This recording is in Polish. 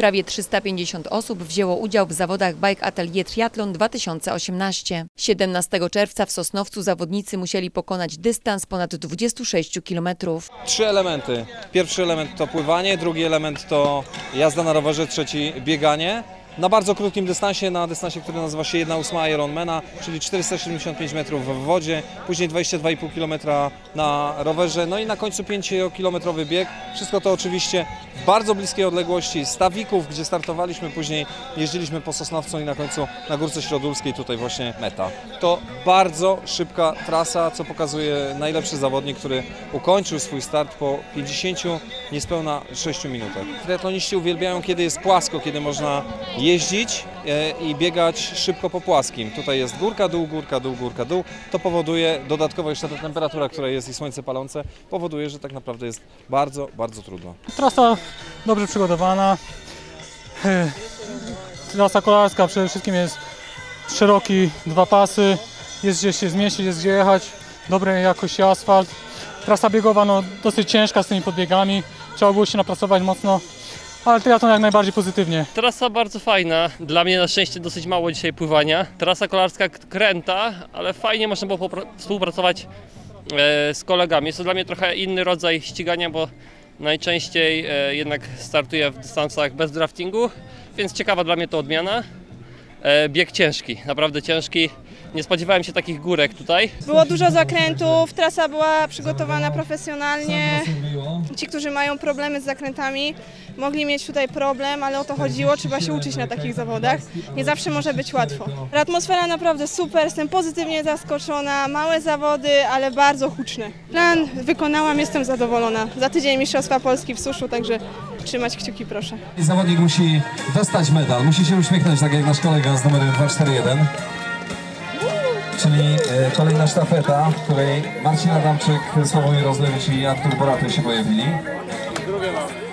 Prawie 350 osób wzięło udział w zawodach Bike Atelier Triathlon 2018. 17 czerwca w Sosnowcu zawodnicy musieli pokonać dystans ponad 26 km. 3 elementy. Pierwszy element to pływanie, drugi element to jazda na rowerze, trzeci bieganie. Na bardzo krótkim dystansie, na dystansie, który nazywa się 1/8 Ironmana, czyli 475 metrów w wodzie, później 22,5 km na rowerze, no i na końcu 5-kilometrowy bieg. Wszystko to oczywiście w bardzo bliskiej odległości Stawików, gdzie startowaliśmy, później jeździliśmy po Sosnowcu i na końcu na Górce Śródulskiej, tutaj właśnie meta. To bardzo szybka trasa, co pokazuje najlepszy zawodnik, który ukończył swój start po 50 niespełna 6 minutach. Triatloniści uwielbiają, kiedy jest płasko, kiedy można jeździć i biegać szybko po płaskim. Tutaj jest górka, dół, górka, dół, górka, dół. To powoduje, dodatkowo jeszcze ta temperatura, która jest i słońce palące, powoduje, że tak naprawdę jest bardzo, bardzo trudno. Trasa dobrze przygotowana. Trasa kolarska przede wszystkim jest szeroki, 2 pasy. Jest gdzie się zmieścić, jest gdzie jechać. Dobrej jakości asfalt. Trasa biegowa no, dosyć ciężka z tymi podbiegami. Trzeba było się napracować mocno. Ale triatlon jak najbardziej pozytywnie. Trasa bardzo fajna, dla mnie na szczęście dosyć mało dzisiaj pływania. Trasa kolarska kręta, ale fajnie można było współpracować z kolegami. Jest to dla mnie trochę inny rodzaj ścigania, bo najczęściej jednak startuję w dystansach bez draftingu, więc ciekawa dla mnie to odmiana. Bieg ciężki, naprawdę ciężki. Nie spodziewałem się takich górek tutaj. Było dużo zakrętów, trasa była przygotowana profesjonalnie. Ci, którzy mają problemy z zakrętami, mogli mieć tutaj problem, ale o to chodziło, trzeba się uczyć na takich zawodach. Nie zawsze może być łatwo. Atmosfera naprawdę super, jestem pozytywnie zaskoczona, małe zawody, ale bardzo huczne. Plan wykonałam, jestem zadowolona. Za tydzień Mistrzostwa Polski w suszu, także trzymać kciuki proszę. Zawodnik musi dostać medal, musi się uśmiechnąć, tak jak nasz kolega z numerem 241. Czyli kolejna sztafeta, w której Marcin Adamczyk, Sławomir Rozlewicz i Artur Boraty się pojawili.